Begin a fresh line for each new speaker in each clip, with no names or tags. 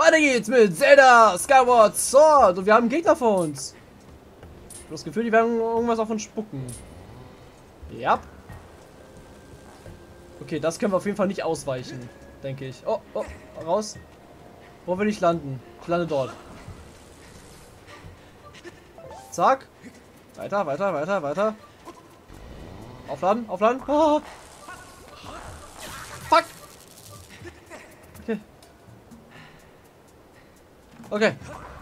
Weiter geht's mit Zelda Skyward Sword. Und wir haben Gegner vor uns. Ich habe das Gefühl, die werden irgendwas auf uns spucken. Ja. Okay, das können wir auf jeden Fall nicht ausweichen, denke ich. Oh, oh, raus. Wo will ich landen? Ich lande dort. Zack. Weiter, weiter, weiter, weiter. Aufladen, aufladen. Oh. Fuck. Okay. Okay.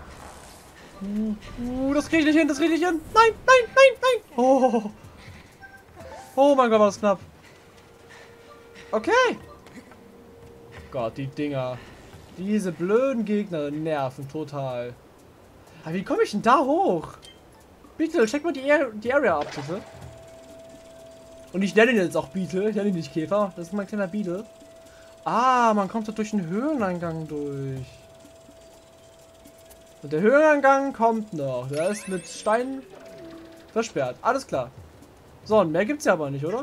Das kriege ich nicht hin, das kriege ich nicht hin. Nein, nein, nein, nein. Oh. Oh mein Gott, war das knapp. Okay. Gott, die Dinger. Diese blöden Gegner nerven total. Aber wie komme ich denn da hoch? Beetle, check mal die Area ab, bitte. Und ich nenne ihn jetzt auch Beetle. Ich nenne ihn nicht Käfer. Das ist mein kleiner Beetle. Ah, man kommt da durch den Höhleneingang durch. Und der Höhleneingang kommt noch. Der ist mit Steinen versperrt. Alles klar. So, und mehr gibt's ja aber nicht, oder?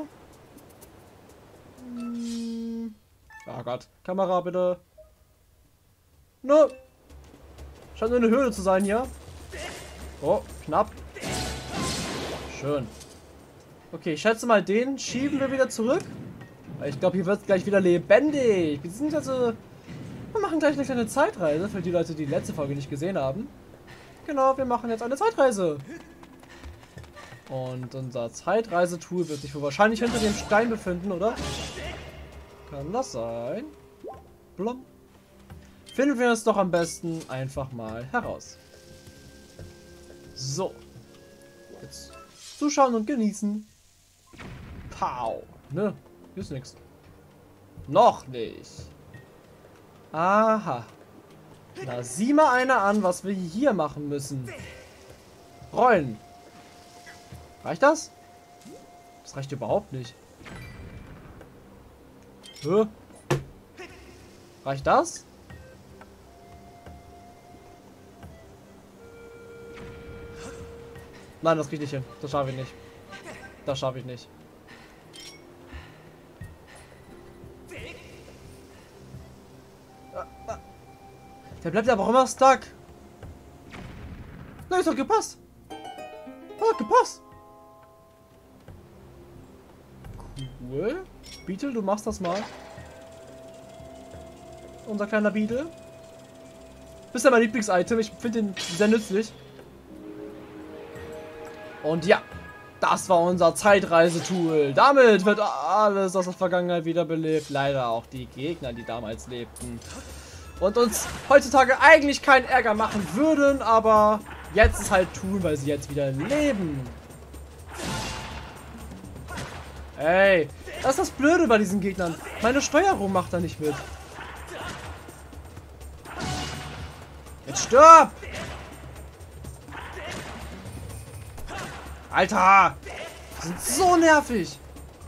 Oh Gott. Kamera, bitte. No. Scheint nur eine Höhle zu sein hier. Oh, knapp. Schön. Okay, ich schätze mal, den schieben wir wieder zurück. Weil ich glaube, hier wird es gleich wieder lebendig. Beziehungsweise, wir machen gleich eine kleine Zeitreise für die Leute, die letzte Folge nicht gesehen haben. Genau, wir machen jetzt eine Zeitreise. Und unser Zeitreisetool wird sich wohl wahrscheinlich hinter dem Stein befinden, oder? Kann das sein? Blum. Finden wir es doch am besten einfach mal heraus. So. Jetzt zuschauen und genießen. Pow. Ne? Hier ist nichts. Noch nicht. Aha. Na, sieh mal einer an, was wir hier machen müssen. Rollen. Reicht das? Das reicht überhaupt nicht. Hä? Reicht das? Nein, das krieg ich nicht hin. Das schaffe ich nicht. Das schaffe ich nicht. Der bleibt aber auch immer stuck. Na, ist doch gepasst. Hat gepasst. Cool. Beetle, du machst das mal. Unser kleiner Beetle. Bist ja mein Lieblings-Item. Ich finde den sehr nützlich. Und ja, das war unser Zeitreisetool. Damit wird alles aus der Vergangenheit wiederbelebt. Leider auch die Gegner, die damals lebten. Und uns heutzutage eigentlich keinen Ärger machen würden, aber jetzt es halt tun, weil sie jetzt wieder leben. Ey, das ist das Blöde bei diesen Gegnern. Meine Steuerung macht da nicht mit. Jetzt stirb! Alter! Die sind so nervig!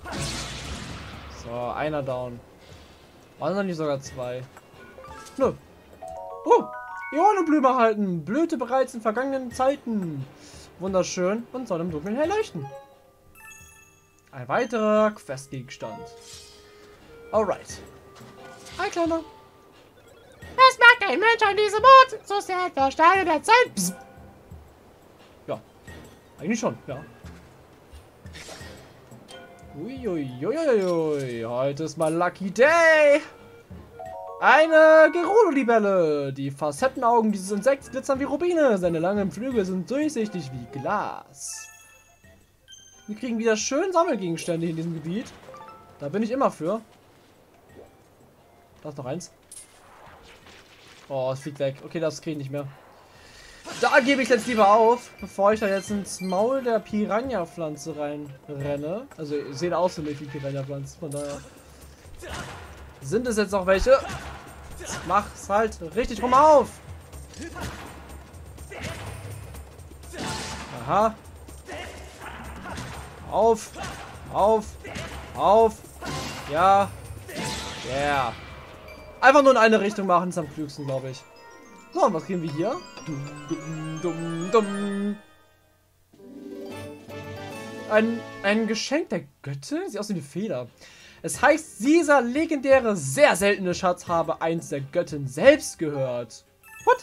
So, einer down. Waren noch nicht sogar zwei? Nö. Oh! Ionenblume halten! Blühte bereits in vergangenen Zeiten. Wunderschön und soll im Dunkeln hell leuchten. Ein weiterer Questgegenstand. Alright. Hi, Kleiner. Was macht ein Mensch an diesem Ort? So sehr der Steine der Zeit. Psst. Ja. Eigentlich schon, ja. Uiuiuiui. Heute ist mal Lucky Day. Eine Gerudo-Libelle. Die Facettenaugen dieses Insekts glitzern wie Rubine. Seine langen Flügel sind durchsichtig wie Glas. Wir kriegen wieder schön Sammelgegenstände in diesem Gebiet. Da bin ich immer für. Da ist noch eins. Oh, es fliegt weg. Okay, das kriege ich nicht mehr. Da gebe ich jetzt lieber auf, bevor ich da jetzt ins Maul der Piranha-Pflanze reinrenne. Also, sehen aus für mich wie Piranha-Pflanzen. Von daher sind es jetzt noch welche. Mach's halt richtig rum auf. Aha. Auf. Auf. Auf. Ja. Yeah. Einfach nur in eine Richtung machen, ist am klügsten, glaube ich. So, und was kriegen wir hier? Ein Geschenk der Göttin? Sieht aus wie eine Feder. Es heißt, dieser legendäre, sehr seltene Schatz habe einst der Göttin selbst gehört. What?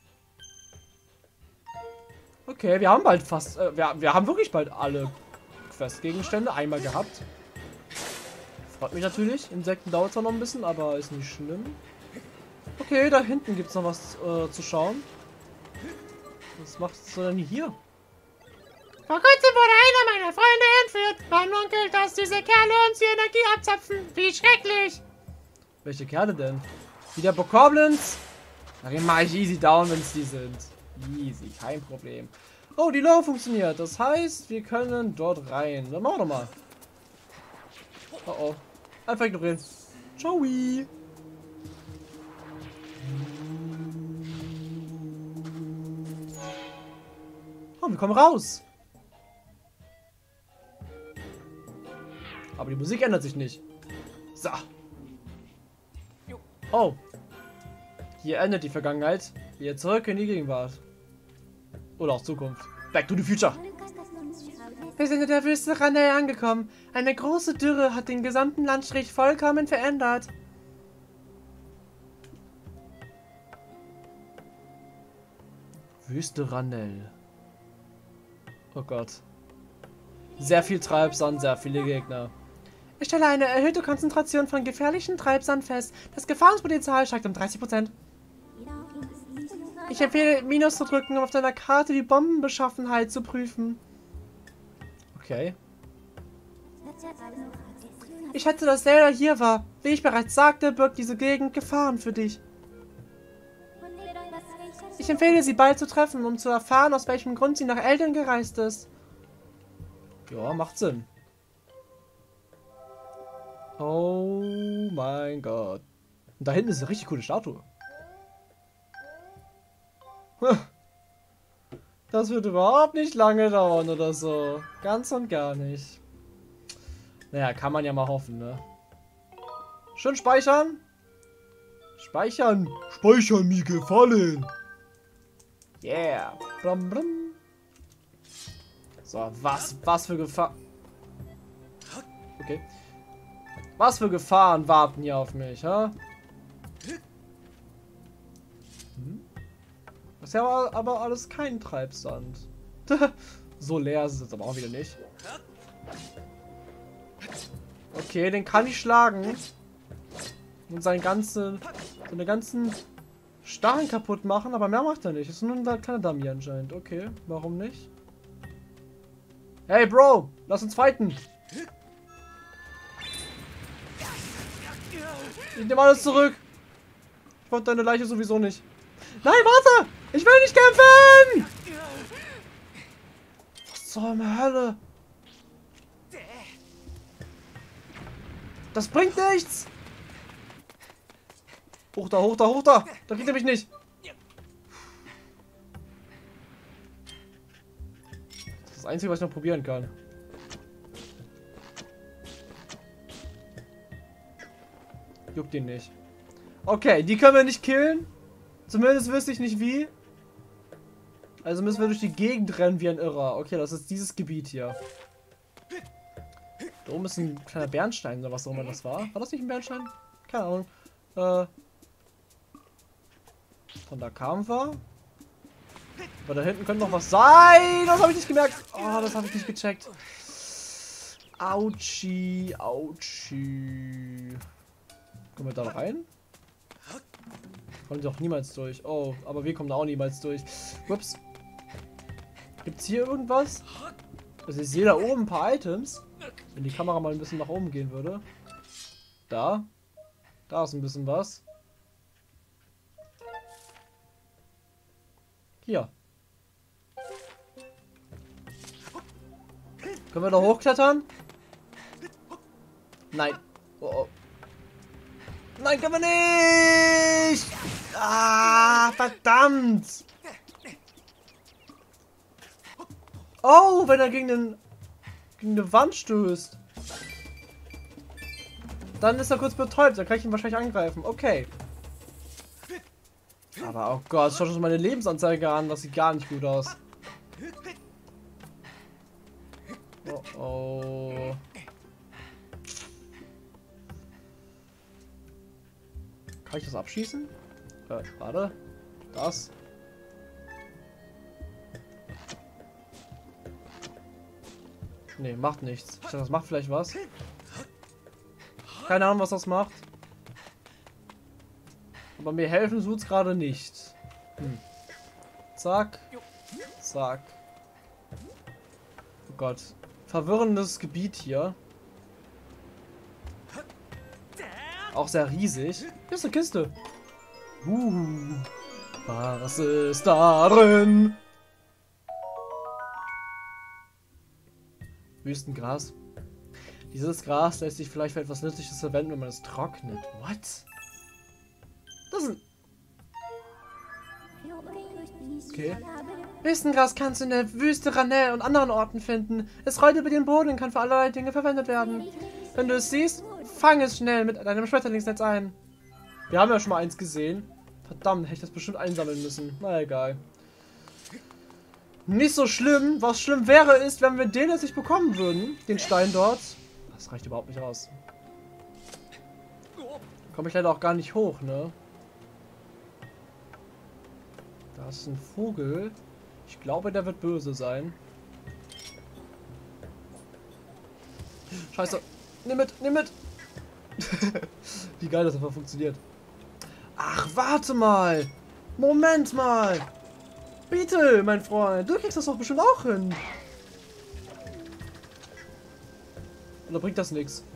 Okay, wir haben bald fast, wir haben wirklich bald alle Questgegenstände einmal gehabt. Freut mich natürlich. Insekten dauert zwar noch ein bisschen, aber ist nicht schlimm. Okay, da hinten gibt es noch was zu schauen. Was machst du denn hier?
Vor kurzem wurde einer meiner Freunde entführt. Man munkelt, dass diese Kerle uns die Energie abzapfen. Wie schrecklich.
Welche Kerle denn? Wieder Bokoblins? Darin mache ich easy down, wenn es die sind. Easy, kein Problem. Oh, die Lore funktioniert. Das heißt, wir können dort rein. Dann machen wir doch mal. Oh oh. Einfach ignorieren. Ciao. Oh, wir kommen raus. Aber die Musik ändert sich nicht. So. Oh. Hier endet die Vergangenheit. Hier zurück in die Gegenwart. Oder auch Zukunft. Back to the future. Wir sind in der Wüste Ranel angekommen. Eine große Dürre hat den gesamten Landstrich vollkommen verändert. Wüste Ranel. Oh Gott. Sehr viel Treibsand, sehr viele Gegner. Ich stelle eine erhöhte Konzentration von gefährlichen Treibsand fest. Das Gefahrenpotenzial steigt um 30%. Ich empfehle, Minus zu drücken, um auf deiner Karte die Bombenbeschaffenheit zu prüfen. Okay. Ich schätze, dass Zelda hier war. Wie ich bereits sagte, birgt diese Gegend Gefahren für dich. Ich empfehle, sie bald zu treffen, um zu erfahren, aus welchem Grund sie nach Eldin gereist ist. Ja, macht Sinn. Oh mein Gott. Und da hinten ist eine richtig coole Statue. Das wird überhaupt nicht lange dauern oder so. Ganz und gar nicht. Naja, kann man ja mal hoffen, ne? Schön speichern. Speichern. Speichern mir gefallen. Yeah. Brum, brum. So, was für Gefahr... Okay. Was für Gefahren warten hier auf mich, ha? Das ist ja aber alles kein Treibsand. So leer ist es jetzt aber auch wieder nicht. Okay, den kann ich schlagen. Und seine ganzen Stacheln kaputt machen, aber mehr macht er nicht. Ist nur ein kleiner Dummy anscheinend. Okay, warum nicht? Hey Bro, lass uns fighten. Ich nehme alles zurück. Ich wollte deine Leiche sowieso nicht. Nein, warte! Ich will nicht kämpfen! Was zur Hölle? Das bringt nichts! Hoch da, hoch da, hoch da! Da kriegt er mich nicht! Das ist das Einzige, was ich noch probieren kann. Juckt ihn nicht. Okay, die können wir nicht killen. Zumindest wüsste ich nicht wie. Also müssen wir durch die Gegend rennen wie ein Irrer. Okay, das ist dieses Gebiet hier. Da oben ist ein kleiner Bernstein oder was auch immer das war. War das nicht ein Bernstein? Keine Ahnung. Von da kamen wir. Aber da hinten könnte noch was sein. Das habe ich nicht gemerkt. Oh, das habe ich nicht gecheckt. Autschi, Autschi. Kommen wir da rein? Kommen doch niemals durch. Oh, aber wir kommen da auch niemals durch. Ups. Gibt's hier irgendwas? Also ich sehe da oben ein paar Items. Wenn die Kamera mal ein bisschen nach oben gehen würde. Da. Da ist ein bisschen was. Hier. Können wir da hochklettern? Nein. Oh, oh. Nein, können wir nicht! Ah, verdammt! Oh, wenn er gegen eine Wand stößt. Dann ist er kurz betäubt, dann kann ich ihn wahrscheinlich angreifen. Okay. Aber oh Gott, schaut schon meine Lebensanzeige an, das sieht gar nicht gut aus. Oh oh. Kann ich das abschießen? Warte. Das. Nee, macht nichts. Ich dachte, das macht vielleicht was. Keine Ahnung, was das macht. Aber mir helfen tut's gerade nicht. Zack. Zack. Oh Gott. Verwirrendes Gebiet hier. Auch sehr riesig. Hier ist eine Kiste. Was ist da drin? Wüstengras. Dieses Gras lässt sich vielleicht für etwas Nützliches verwenden, wenn man es trocknet. What? Das ist ein... Okay. Wüstengras kannst du in der Wüste, Ranel und anderen Orten finden. Es rollt über den Boden und kann für allerlei Dinge verwendet werden. Wenn du es siehst, fang es schnell mit deinem Schmetterlingsnetz ein. Wir haben ja schon mal eins gesehen. Verdammt, hätte ich das bestimmt einsammeln müssen. Na egal. Nicht so schlimm. Was schlimm wäre, ist, wenn wir den jetzt nicht bekommen würden. Den Stein dort. Das reicht überhaupt nicht aus. Komme ich leider auch gar nicht hoch, ne? Da ist ein Vogel. Ich glaube, der wird böse sein. Scheiße. Nimm mit, nimm mit. Wie geil das einfach funktioniert. Ach, warte mal. Moment mal. Bitte, mein Freund. Du kriegst das doch bestimmt auch hin. Oder bringt das nichts?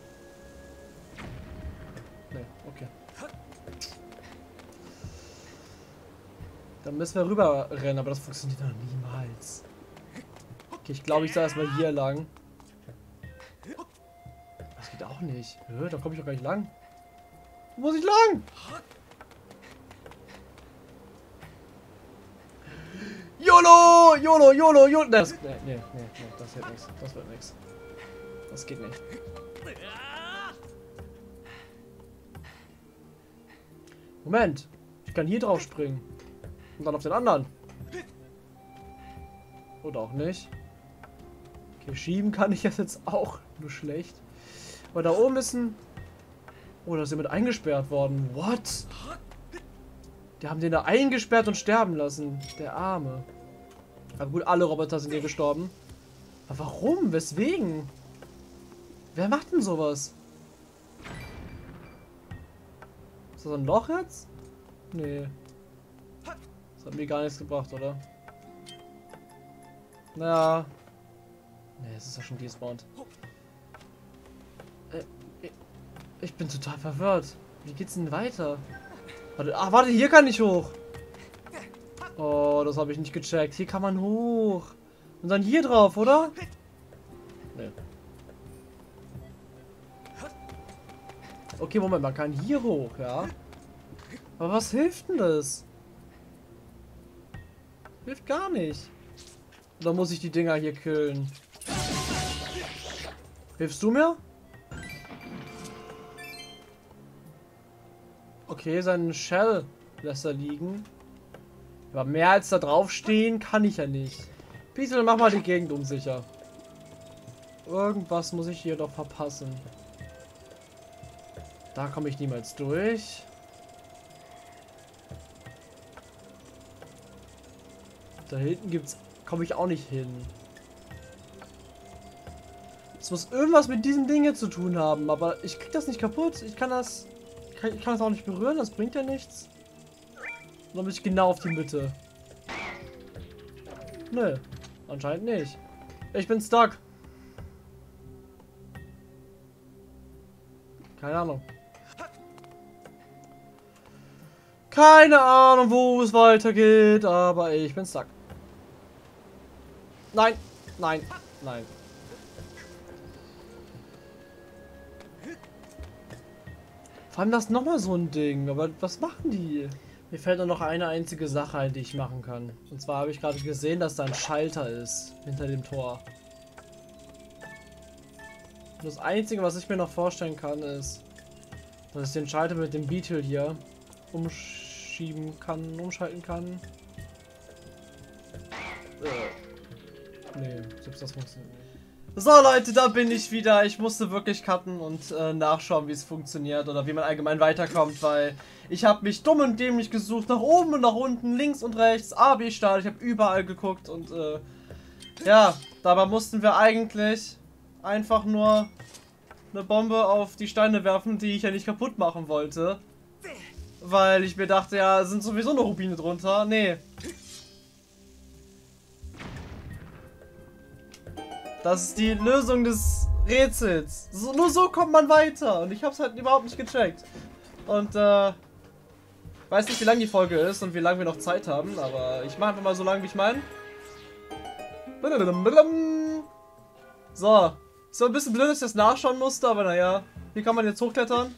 Nee, okay. Dann müssen wir rüber rennen, aber das funktioniert noch niemals. Okay, ich glaube, ich soll erstmal hier lang. Das geht auch nicht. Da komme ich doch gar nicht lang. Wo muss ich lang? YOLO! YOLO, YOLO, YOLO! Das, nee, das wird nichts. Das wird nichts. Das geht nicht. Moment. Ich kann hier drauf springen. Und dann auf den anderen. Oder auch nicht. Okay, schieben kann ich jetzt auch nur schlecht. Aber da oben ist ein... Oh, da ist jemand eingesperrt worden. What? Die haben den da eingesperrt und sterben lassen. Der Arme. Aber gut, alle Roboter sind hier gestorben. Aber warum? Weswegen? Wer macht denn sowas? Ist das ein Loch jetzt? Nee. Das hat mir gar nichts gebracht, oder? Naja. Nee, es ist ja schon despawned. Ich bin total verwirrt. Wie geht's denn weiter? Warte, ach, warte, hier kann ich hoch. Oh, das habe ich nicht gecheckt. Hier kann man hoch. Und dann hier drauf, oder? Nee. Okay, Moment, man kann hier hoch, ja. Aber was hilft denn das? Hilft gar nicht. Oder muss ich die Dinger hier killen? Hilfst du mir? Okay, seinen Shell lässt er liegen. Aber mehr als da drauf stehen kann ich ja nicht. Pietel, mach mal die Gegend unsicher. Irgendwas muss ich hier doch verpassen. Da komme ich niemals durch. Da hinten gibt's, komme ich auch nicht hin. Es muss irgendwas mit diesem Ding hier zu tun haben, aber ich krieg das nicht kaputt. Ich kann das auch nicht berühren, das bringt ja nichts. Dann bin ich genau auf die Mitte. Nö, anscheinend nicht. Ich bin stuck. Keine Ahnung. Keine Ahnung, wo es weitergeht, aber ich bin stuck. Nein, nein, nein. Vor allem das ist nochmal so ein Ding, aber was machen die? Mir fällt nur noch eine einzige Sache ein, die ich machen kann. Und zwar habe ich gerade gesehen, dass da ein Schalter ist hinter dem Tor. Und das Einzige, was ich mir noch vorstellen kann, ist, dass ich den Schalter mit dem Beetle hier umschalten kann. Nee, selbst das funktioniert nicht. So Leute, da bin ich wieder. Ich musste wirklich cutten und nachschauen, wie es funktioniert oder wie man allgemein weiterkommt, weil ich habe mich dumm und dämlich gesucht, nach oben und nach unten, links und rechts, A, B, Start. Ich habe überall geguckt und ja, dabei mussten wir eigentlich einfach nur eine Bombe auf die Steine werfen, die ich ja nicht kaputt machen wollte. Weil ich mir dachte, ja, sind sowieso noch Rubine drunter. Nee. Das ist die Lösung des Rätsels. Nur so kommt man weiter. Und ich hab's halt überhaupt nicht gecheckt. Und weiß nicht, wie lang die Folge ist und wie lange wir noch Zeit haben, aber ich mache einfach mal so lange, wie ich meine. So. So ein bisschen blöd, dass ich das nachschauen musste, aber naja. Hier kann man jetzt hochklettern.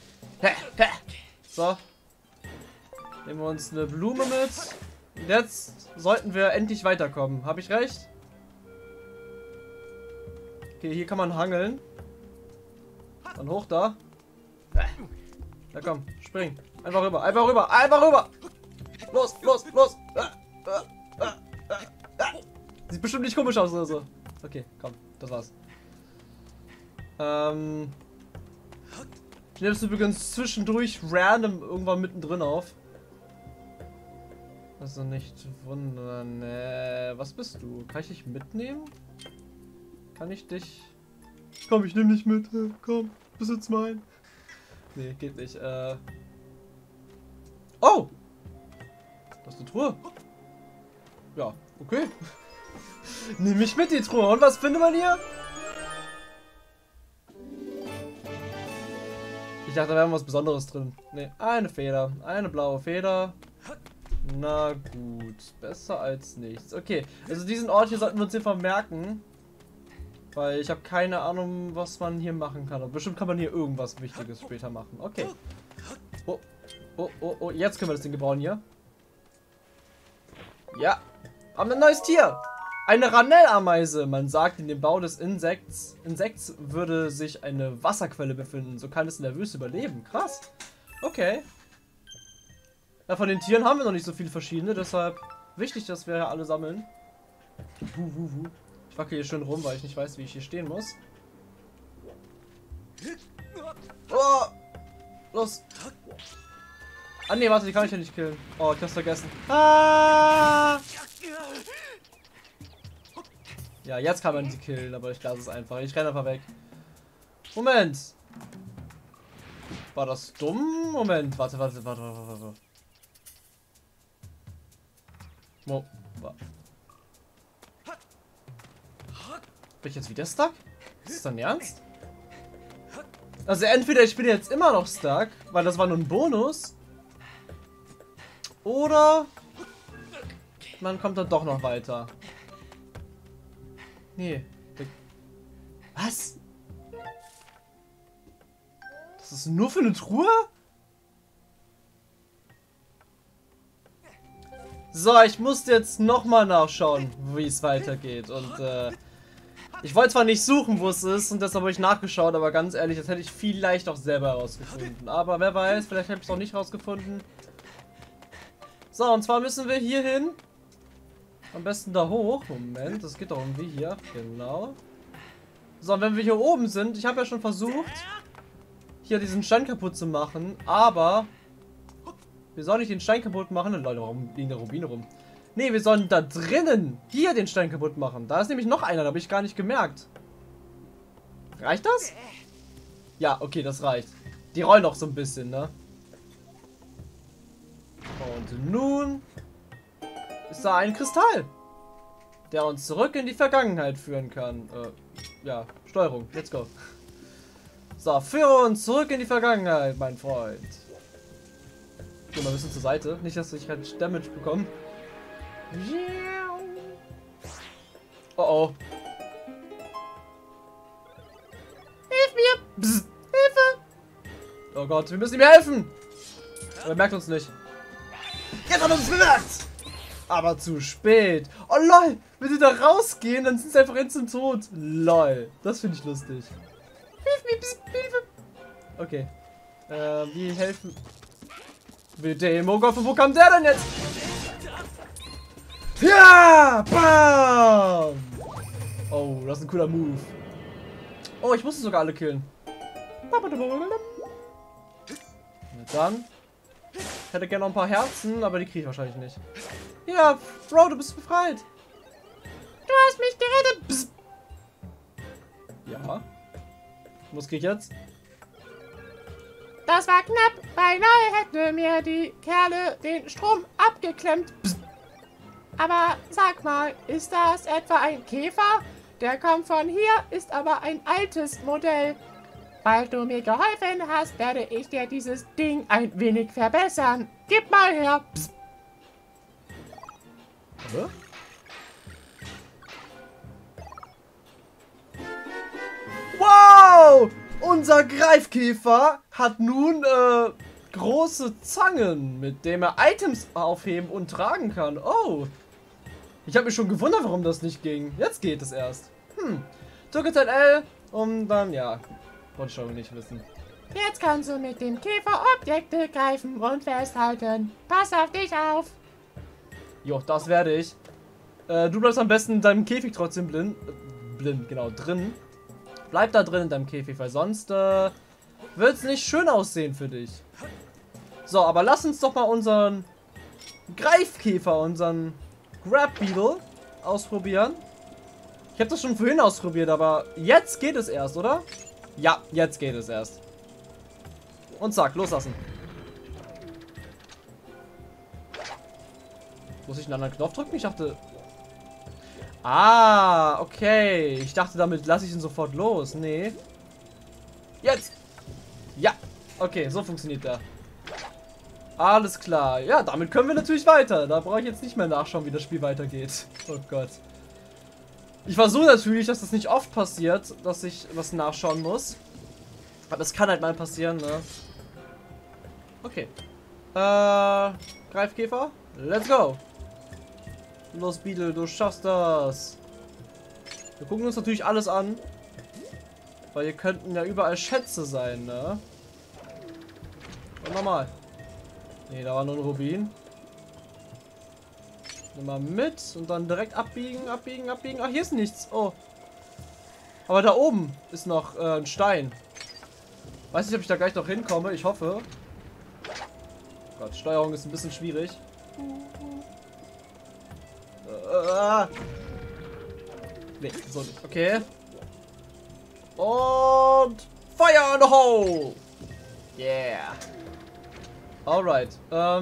So. Nehmen wir uns eine Blume mit. Und jetzt sollten wir endlich weiterkommen. Habe ich recht? Okay, hier kann man hangeln. Dann hoch da. Ja komm, spring. Einfach rüber, einfach rüber, einfach rüber. Los, los, los. Sieht bestimmt nicht komisch aus oder so. Okay, komm, das war's. Ich nehme es übrigens zwischendurch random irgendwann mittendrin auf. Also nicht wundern. Was bist du? Kann ich dich mitnehmen? Kann ich dich... Komm, ich nehme dich mit. Komm, bist jetzt mein. Nee, geht nicht. Oh! Das ist eine Truhe. Ja, okay. Nimm mich mit, die Truhe. Und was findet man hier? Ich dachte, da wäre was Besonderes drin. Nee, eine Feder. Eine blaue Feder. Na gut. Besser als nichts. Okay, also diesen Ort hier sollten wir uns hier vermerken. Weil ich habe keine Ahnung, was man hier machen kann. Aber bestimmt kann man hier irgendwas Wichtiges später machen. Okay. Oh, oh, oh, oh. Jetzt können wir das Ding gebrauchen hier. Ja. Haben ein neues Tier. Eine Ranell-Ameise. Man sagt, in dem Bau des Insekts würde sich eine Wasserquelle befinden. So kann es in der Wüste überleben. Krass. Okay. Ja, von den Tieren haben wir noch nicht so viele verschiedene. Deshalb wichtig, dass wir ja alle sammeln. Ich wackel hier schön rum, weil ich nicht weiß, wie ich hier stehen muss. Oh! Los! Ah ne, warte, die kann ich ja nicht killen. Oh, ich hab's vergessen. Ah! Ja, jetzt kann man sie killen, aber ich lasse es einfach. Ich renne einfach weg. Moment! War das dumm? Moment, warte. Bin ich jetzt wieder stuck? Ist das dein Ernst? Also entweder ich bin jetzt immer noch stuck, weil das war nur ein Bonus. Oder man kommt dann doch noch weiter. Nee. Was? Das ist nur für eine Truhe? So, ich muss jetzt nochmal nachschauen, wie es weitergeht. Und ich wollte zwar nicht suchen, wo es ist, und deshalb habe ich nachgeschaut, aber ganz ehrlich, das hätte ich vielleicht auch selber herausgefunden. Aber wer weiß, vielleicht habe ich es auch nicht herausgefunden. So, und zwar müssen wir hier hin. Am besten da hoch. Moment, das geht doch irgendwie hier. Genau. So, und wenn wir hier oben sind, ich habe ja schon versucht, hier diesen Stein kaputt zu machen, aber wir sollen nicht den Stein kaputt machen. Leute, warum liegen da Rubine rum? Nee, wir sollen da drinnen hier den Stein kaputt machen. Da ist nämlich noch einer, da habe ich gar nicht gemerkt. Reicht das? Ja, okay, das reicht. Die rollen noch so ein bisschen, ne? Und nun ist da ein Kristall, der uns zurück in die Vergangenheit führen kann. Ja, Steuerung, let's go. So, führe uns zurück in die Vergangenheit, mein Freund. Geh mal ein bisschen zur Seite, nicht, dass ich halt Damage bekomme. Oh oh.
Hilf mir!
Psst.
Hilfe!
Oh Gott, wir müssen ihm helfen! Aber er merkt uns nicht. Jetzt hat er uns bemerkt! Aber zu spät. Oh lol, wenn sie da rausgehen, dann sind sie einfach instant tot. Lol, das finde ich lustig.
Hilf mir, psst, Hilfe!
Okay. Wie helfen? Bitte, oh Gott, wo kam der denn jetzt? Ja! Bam! Oh, das ist ein cooler Move. Oh, ich musste sogar alle killen. Na dann. Ich hätte gerne noch ein paar Herzen, aber die kriege ich wahrscheinlich nicht. Ja, Bro, du bist befreit.
Du hast mich gerettet. Psst.
Ja. Was krieg ich jetzt?
Das war knapp. Beinahe hätten mir die Kerle den Strom abgeklemmt. Psst. Aber sag mal, ist das etwa ein Käfer? Der kommt von hier, ist aber ein altes Modell. Weil du mir geholfen hast, werde ich dir dieses Ding ein wenig verbessern. Gib mal her. Psst.
Hä? Wow! Unser Greifkäfer hat nun große Zangen, mit denen er Items aufheben und tragen kann. Oh! Ich habe mich schon gewundert, warum das nicht ging. Jetzt geht es erst. Drücke ZL, um dann, ja, wollte ich schon nicht wissen.
Jetzt kannst du mit dem Käfer Objekte greifen und festhalten. Pass auf dich auf.
Jo, das werde ich. Du bleibst am besten in deinem Käfig trotzdem genau, drin. Bleib da drin in deinem Käfig, weil sonst wird es nicht schön aussehen für dich. So, aber lass uns doch mal unseren Greifkäfer, unseren Grab Beetle ausprobieren. Ich habe das schon vorhin ausprobiert, aber jetzt geht es erst, oder? Ja, jetzt geht es erst. Und zack, loslassen. Muss ich einen anderen Knopf drücken? Ich dachte... Ah, okay. Ich dachte, damit lasse ich ihn sofort los. Nee. Jetzt! Ja, okay, so funktioniert der. Alles klar. Ja, damit können wir natürlich weiter. Da brauche ich jetzt nicht mehr nachschauen, wie das Spiel weitergeht. Oh Gott. Ich versuche natürlich, dass das nicht oft passiert, dass ich was nachschauen muss. Aber es kann halt mal passieren, ne? Okay. Greifkäfer. Let's go. Los, Beetle, du schaffst das. Wir gucken uns natürlich alles an. Weil hier könnten ja überall Schätze sein, ne? Und nochmal. Ne, da war nur ein Rubin. Nimm mal mit und dann direkt abbiegen, abbiegen, abbiegen. Ach, hier ist nichts. Oh. Aber da oben ist noch ein Stein. Weiß nicht, ob ich da gleich noch hinkomme. Ich hoffe. Oh Gott, Steuerung ist ein bisschen schwierig. Nee, so nicht. Okay. Und Fire in the hole! Yeah. Alright. Ja,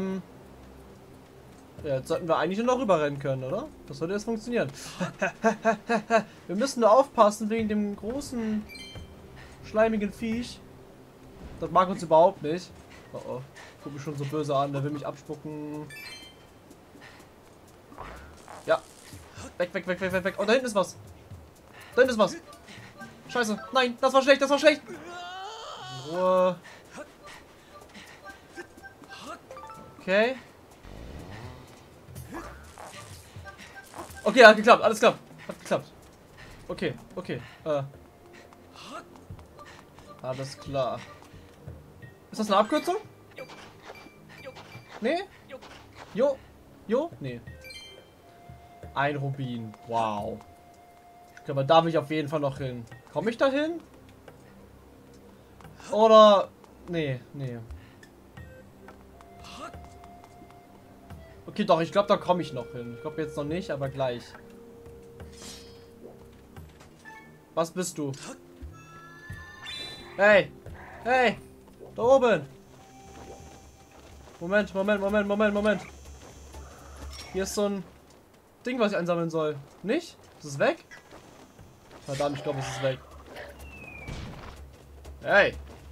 jetzt sollten wir eigentlich nur noch rüberrennen können, oder? Das sollte jetzt funktionieren. Wir müssen nur aufpassen wegen dem großen, schleimigen Viech. Das mag uns überhaupt nicht. Oh oh. Guck mich schon so böse an, der will mich abspucken. Ja. Weg, weg, weg, weg, weg, weg. Oh, da hinten ist was. Da hinten ist was. Scheiße. Nein, das war schlecht, das war schlecht. Ruhe. Okay. Okay, hat geklappt, alles klappt. Hat geklappt. Okay, okay. Alles klar. Ist das eine Abkürzung? Nee? Jo? Jo? Nee. Ein Rubin. Wow. Aber da will ich auf jeden Fall noch hin. Komme ich da hin? Oder... Nee, nee. Okay, doch, ich glaube, da komme ich noch hin. Ich glaube jetzt noch nicht, aber gleich. Was bist du? Hey! Hey! Da oben! Moment, Moment, Moment, Moment, Moment. Hier ist so ein Ding, was ich einsammeln soll. Nicht? Ist es weg? Verdammt, ich glaube, es ist weg. Hey!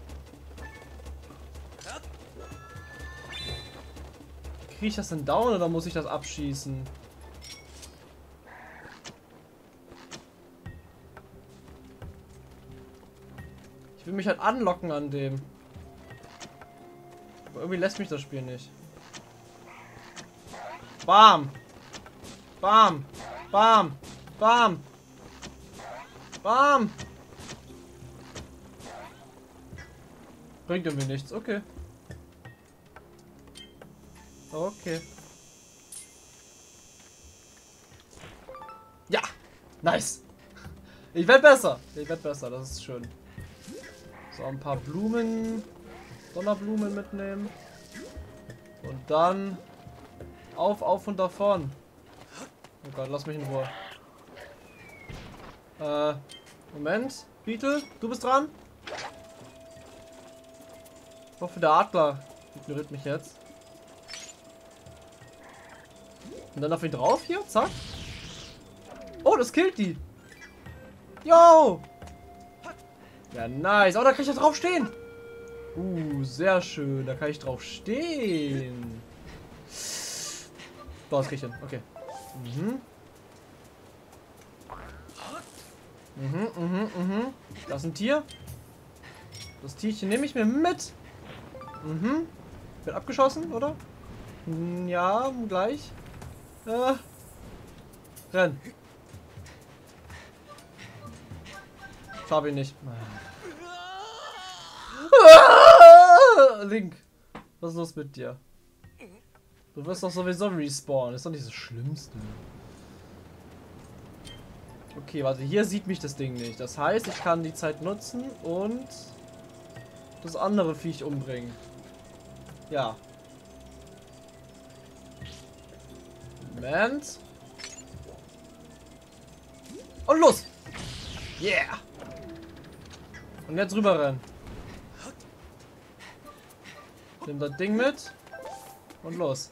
Kriege ich das denn down oder muss ich das abschießen? Ich will mich halt anlocken an dem. Aber irgendwie lässt mich das Spiel nicht. Bam! Bam! Bam! Bam! Bam! Bringt irgendwie nichts, okay. Okay. Ja! Nice! Ich werde besser. Ich werde besser, das ist schön. So, ein paar Blumen. Donnerblumen mitnehmen. Und dann auf und davon. Oh Gott, lass mich in Ruhe. Moment. Beetle, du bist dran. Ich hoffe, der Adler ignoriert mich jetzt. Und dann auf ihn drauf hier, zack. Oh, das killt die. Yo! Ja, nice. Oh, da kann ich ja drauf stehen. Sehr schön. Da kann ich drauf stehen. So, das krieg ich hin. Okay. Das ist ein Tier. Das Tierchen nehme ich mir mit. Wird abgeschossen, oder? Ja, gleich. Renn. Schaffe ich nicht. Link, was ist los mit dir? Du wirst doch sowieso respawnen. Ist doch nicht das Schlimmste. Okay, warte, hier sieht mich das Ding nicht. Das heißt, ich kann die Zeit nutzen und das andere Viech umbringen. Ja. Moment. Und los! Yeah! Und jetzt rüber rennen. Nimm das Ding mit. Und los.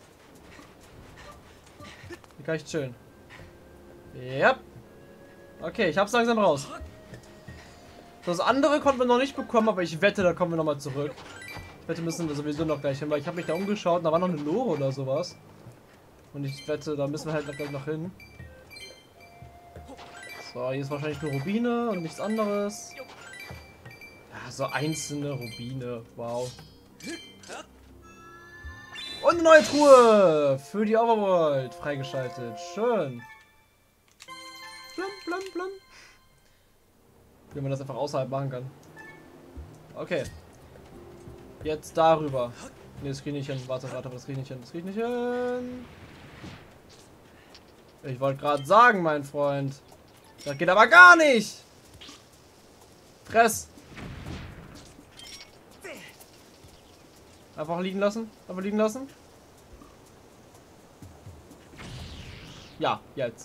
Hier kann ich chillen. Yep. Okay, ich hab's langsam raus. Das andere konnten wir noch nicht bekommen, aber ich wette, da kommen wir nochmal zurück. Ich wette, müssen wir sowieso noch gleich hin, weil ich habe mich da umgeschaut und da war noch eine Lore oder sowas. Und ich wette, da müssen wir halt gleich noch hin. So, hier ist wahrscheinlich nur Rubine und nichts anderes. Ja, so einzelne Rubine. Wow. Und eine neue Truhe für die Overworld freigeschaltet. Schön. Blum, blum, blum. Wie man das einfach außerhalb machen kann. Okay. Jetzt darüber. Ne, das krieg ich nicht hin. Warte, das krieg ich nicht hin. Das krieg ich nicht hin. Ich wollte gerade sagen, mein Freund. Das geht aber gar nicht. Fress. Einfach liegen lassen. Einfach liegen lassen. Ja, jetzt.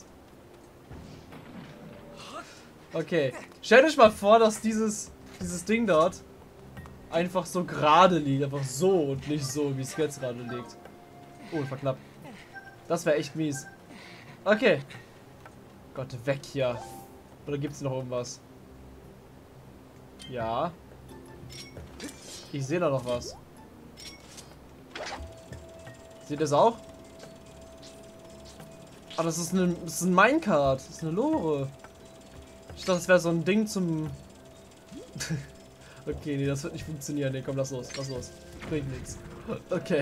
Okay. Stellt euch mal vor, dass dieses Ding dort einfach so gerade liegt. Einfach so und nicht so, wie es jetzt gerade liegt. Oh, das war knapp. Das wäre echt mies. Okay. Gott, weg hier. Oder gibt es noch irgendwas? Ja. Ich sehe da noch was. Seht ihr es auch? Ah, das ist ein Minecart. Das ist eine Lore. Ich dachte, das wäre so ein Ding zum... Okay, nee, das wird nicht funktionieren. Nee, komm, lass los. Lass los. Bringt nichts. Okay.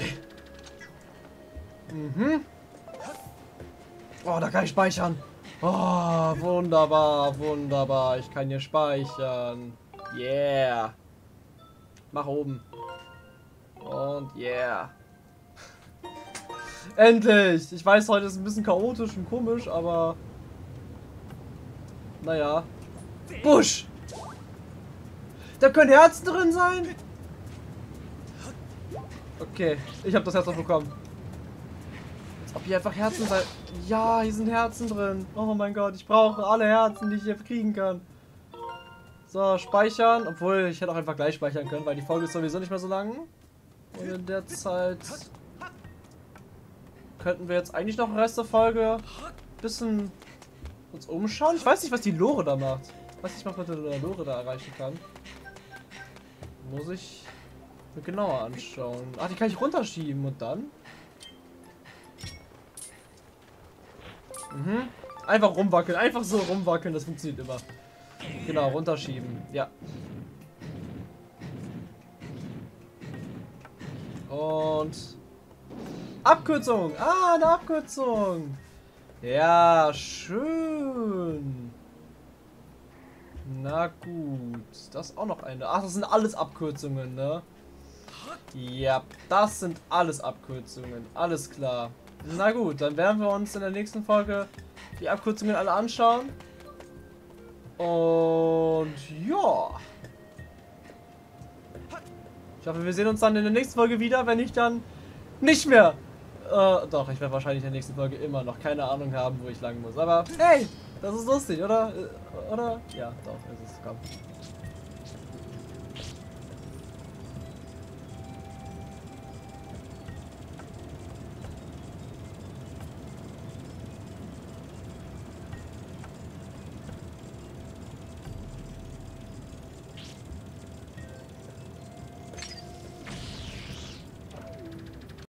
Oh, da kann ich speichern. Oh, wunderbar, wunderbar. Ich kann hier speichern. Yeah. Mach oben. Und yeah. Endlich! Ich weiß, heute ist ein bisschen chaotisch und komisch, aber... Naja. Busch! Da können Herzen drin sein? Okay, ich habe das Herz noch bekommen. Als ob hier einfach Herzen sein... Ja, hier sind Herzen drin. Oh mein Gott, ich brauche alle Herzen, die ich hier kriegen kann. So, speichern. Obwohl, ich hätte auch einfach gleich speichern können, weil die Folge ist sowieso nicht mehr so lang. Und in der Zeit... könnten wir jetzt eigentlich noch den Rest der Folge ein bisschen uns umschauen. Ich weiß nicht, was die Lore da macht. Ich weiß nicht, was man mit der Lore da erreichen kann. Muss ich mir genauer anschauen. Ach, die kann ich runterschieben und dann? Einfach rumwackeln. Einfach so rumwackeln. Das funktioniert immer. Genau, runterschieben. Ja. Und... Abkürzung! Ah, eine Abkürzung! Ja, schön! Na gut, das ist auch noch eine. Ach, das sind alles Abkürzungen, ne? Ja, das sind alles Abkürzungen. Alles klar. Na gut, dann werden wir uns in der nächsten Folge die Abkürzungen alle anschauen. Und ja. Ich hoffe, wir sehen uns dann in der nächsten Folge wieder, wenn ich dann nicht mehr... doch, ich werde wahrscheinlich in der nächsten Folge immer noch keine Ahnung haben, wo ich lang muss. Aber hey, das ist lustig, oder? Oder? Ja, doch, ist es. Komm.